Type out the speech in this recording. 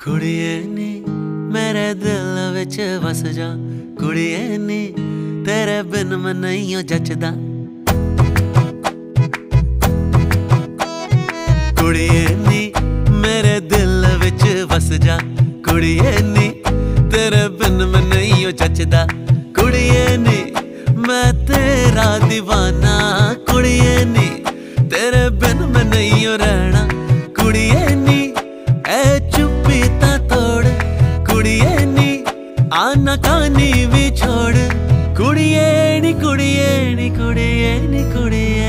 कुड़िए नी मेरे दिल विच वस जा, कुड़िए नी तेरे बिन मैं नहीं हो जचदा। कुड़िए नी मेरे दिल विच वस जा, कुड़िए नी तेरे बिन मैं नहीं हो जचदा। कुड़िए नी मैं तेरा दीवाना, कुड़िए नी तेरे बिन मैं नहीं हो रहना। कुड़िए नी ए चुप्पी ता तोड़, कुड़िए नी आना कानी भी छोड़। कुड़िए नी कुड़िए नी कुड़िए नी कुड़िए